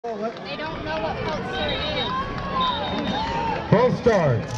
They don't know what Pulsar is. Both start.